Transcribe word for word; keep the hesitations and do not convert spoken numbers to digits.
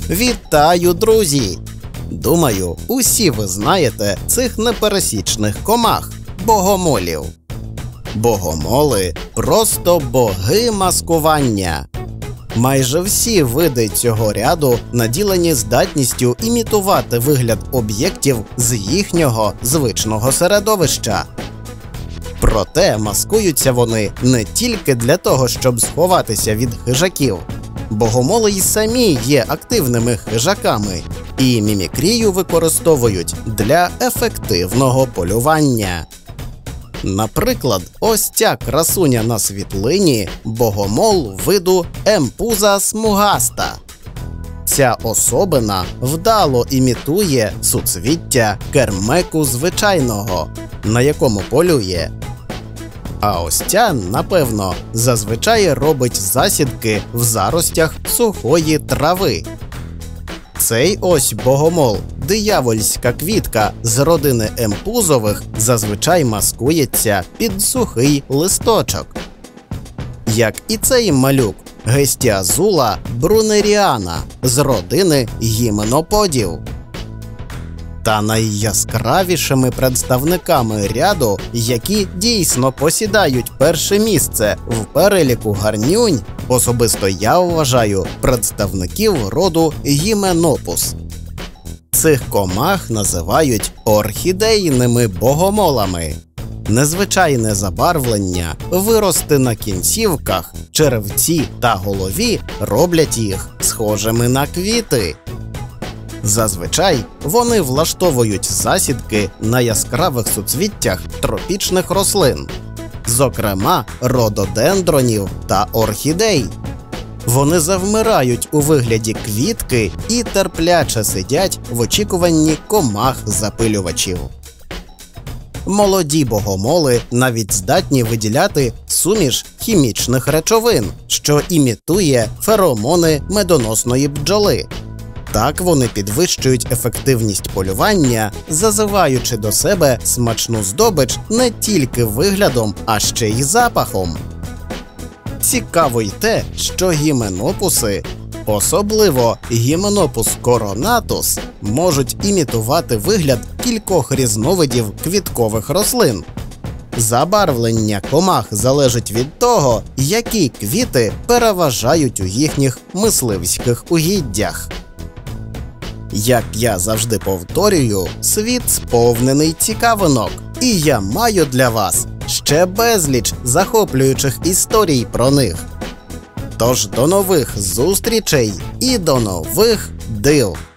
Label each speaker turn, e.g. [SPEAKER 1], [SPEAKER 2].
[SPEAKER 1] Вітаю, друзі! Думаю, усі ви знаєте цих непересічних комах – богомолів. Богомоли – просто боги маскування. Майже всі види цього ряду наділені здатністю імітувати вигляд об'єктів з їхнього звичного середовища. Проте маскуються вони не тільки для того, щоб сховатися від хижаків. Богомоли й самі є активними хижаками і мімікрію використовують для ефективного полювання. Наприклад, ось ця красуня на світлині – богомол виду емпуза смугаста. Ця особина вдало імітує суцвіття кермеку звичайного, на якому полює. А ось ця, напевно, зазвичай робить засідки в заростях сухої трави. Цей ось богомол, диявольська квітка з родини емпузових, зазвичай маскується під сухий листочок. Як і цей малюк, гестіазула брунеріана з родини гіменоподів. Та найяскравішими представниками ряду, які дійсно посідають перше місце в переліку гарнюнь, особисто я вважаю представників роду гіменопус. Цих комах називають орхідейними богомолами. Незвичайне забарвлення, вирости на кінцівках, черевці та голові роблять їх схожими на квіти. Зазвичай вони влаштовують засідки на яскравих суцвіттях тропічних рослин, зокрема рододендронів та орхідей. Вони завмирають у вигляді квітки і терпляче сидять в очікуванні комах-запилювачів. Молоді богомоли навіть здатні виділяти суміш хімічних речовин, що імітує феромони медоносної бджоли. Так вони підвищують ефективність полювання, зазиваючи до себе смачну здобич не тільки виглядом, а ще й запахом. Цікаво й те, що гіменопуси, особливо гіменопус коронатус, можуть імітувати вигляд кількох різновидів квіткових рослин. Забарвлення комах залежить від того, які квіти переважають у їхніх мисливських угіддях. Як я завжди повторюю, світ сповнений цікавинок, і я маю для вас ще безліч захоплюючих історій про них. Тож до нових зустрічей і до нових див!